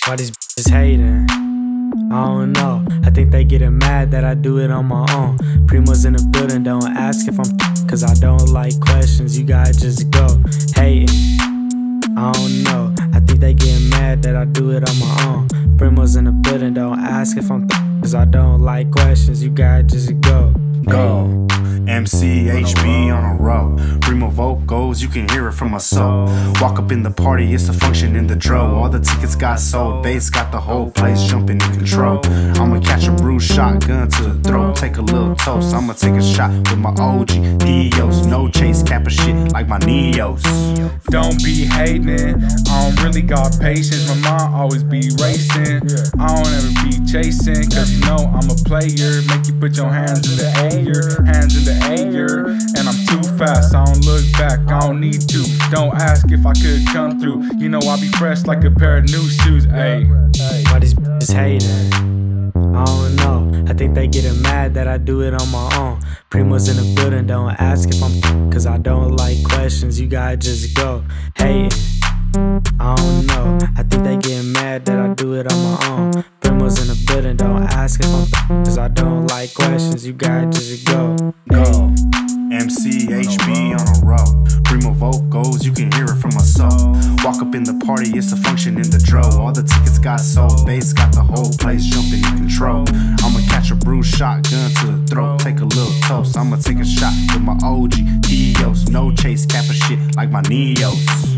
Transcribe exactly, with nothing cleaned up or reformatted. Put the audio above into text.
Why these bitches hating? I don't know. I think they getting mad that I do it on my own. Primo's in the building, don't ask if I'm cause I don't like questions. You gotta just go hating. I don't know. I think they getting mad that I do it on my own. Primo's in the building, don't ask if I'm cause I don't like questions. You gotta just go. Go. M C H B on a row. Primo vocals, you can hear it from my soul. Walk up in the party, it's a function in the dro. All the tickets got sold, bass got the whole place jumping in control. I'ma catch a bruise, shotgun to the throat. Take a little toast, I'ma take a shot with my O G Dios. No chase, cap of shit like my Neos. Don't be hating, I don't really got patience. My mind always be racing, I don't ever be chasing. Cause you know I'm a player, make you put your hands in the air. Hands in the air, and I'm too fast, I don't look back, I don't need to. Don't ask if I could come through, you know I be fresh like a pair of new shoes. Ayy. Why these bitches hating? I don't know. I think they getting mad that I do it on my own. Primo's in the building, don't ask if I'm cause I don't like questions. You gotta just go hating. I don't know. I think they getting mad that I do it on my own. Primo's in the building, don't ask if I'm cause I don't like questions. You gotta just go. Go. M C H B on a row. Primo vocals, you can hear it from my soul. Walk up in the party, it's a function in the dro. All the tickets got sold, bass got the whole place jumping in control. I'ma catch a bruise, shotgun to the throat. Take a little toast, I'ma take a shot with my O G Dios. No chase, cap of shit like my Neos.